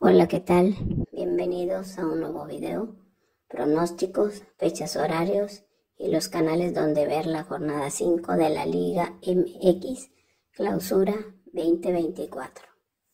Hola, ¿qué tal? Bienvenidos a un nuevo video, pronósticos, fechas, horarios y los canales donde ver la jornada 5 de la Liga MX Clausura 2024.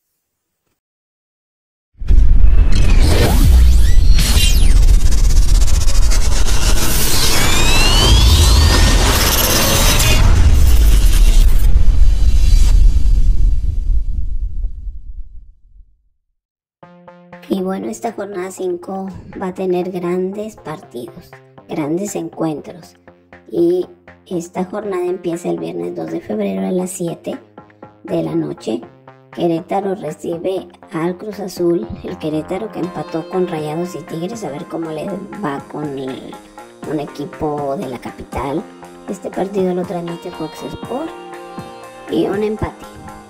Y bueno, esta jornada 5 va a tener grandes partidos, grandes encuentros. Y esta jornada empieza el viernes 2 de febrero a las 7 de la noche. Querétaro recibe al Cruz Azul, el Querétaro que empató con Rayados y Tigres, a ver cómo le va con un equipo de la capital. Este partido lo transmite Fox Sports y un empate.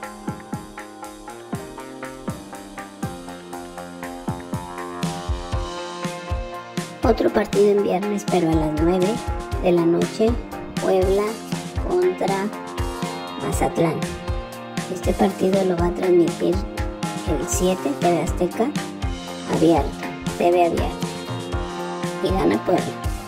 Otro partido en viernes, pero a las 9 de la noche, Puebla contra Mazatlán. Este partido lo va a transmitir el 7 TV Azteca abierto, TV abierto. Y gana Puebla.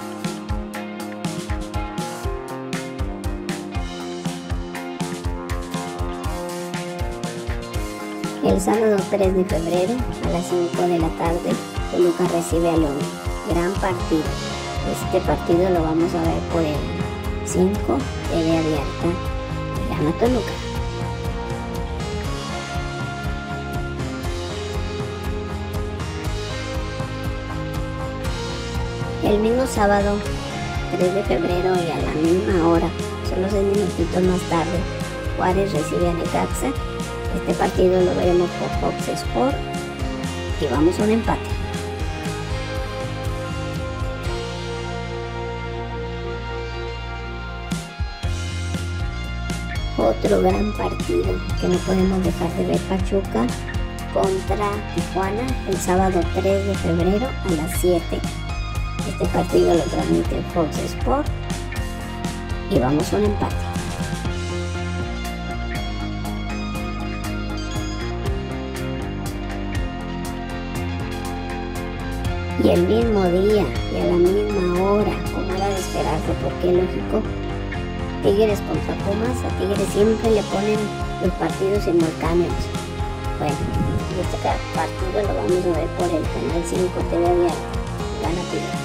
El sábado 3 de febrero a las 5 de la tarde, Toluca recibe a León. Gran partido. Este partido lo vamos a ver por el 5 TV abierta y gana Toluca. El mismo sábado 3 de febrero y a la misma hora, solo 6 minutitos más tarde, Juárez recibe a Necaxa. Este partido lo veremos por Fox Sports y vamos a un empate. Otro gran partido que no podemos dejar de ver, Pachuca contra Tijuana, el sábado 3 de febrero a las 7. Este partido lo transmite Fox Sports y vamos a un empate. Y el mismo día y a la misma hora, como era de esperarse, porque es lógico, Tigres contra Pumas. A Tigres siempre le ponen los partidos simultáneos. Bueno, este partido lo vamos a ver por el canal 5 TV abierto. Gana Tigres.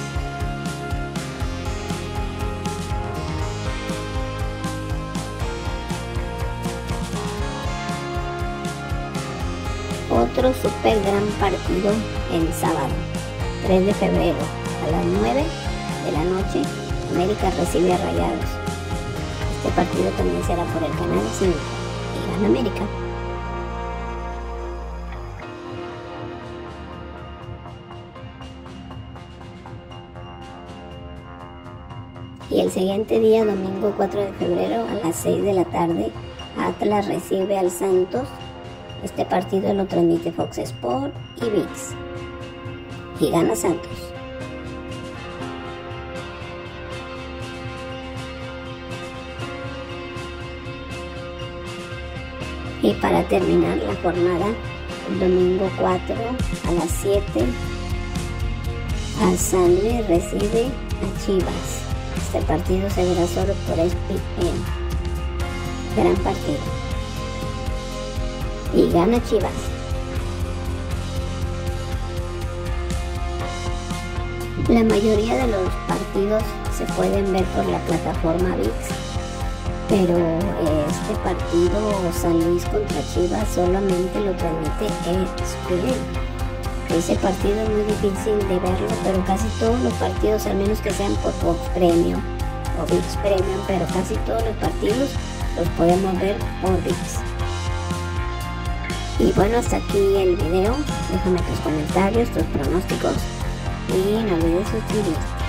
Otro super gran partido el sábado 3 de febrero a las 9 de la noche. América recibe a Rayados. Este partido también será por el canal 5 y gana América. Y el siguiente día, domingo 4 de febrero a las 6 de la tarde, Atlas recibe al Santos. Este partido lo transmite Fox Sports y ViX y gana Santos. Y para terminar la jornada, el domingo 4 a las 7, a San Luis recibe a Chivas. Este partido se verá solo por ESPN. Gran partido. Y gana Chivas. La mayoría de los partidos se pueden ver por la plataforma ViX. Pero este partido San Luis contra Chivas solamente lo transmite ESPN. Ese partido es muy difícil de verlo, pero casi todos los partidos, al menos que sean por Fox Premium o ViX Premium, pero casi todos los partidos los podemos ver por ViX. Y bueno, hasta aquí el video. Déjame tus comentarios, tus pronósticos y no olvides suscribirte.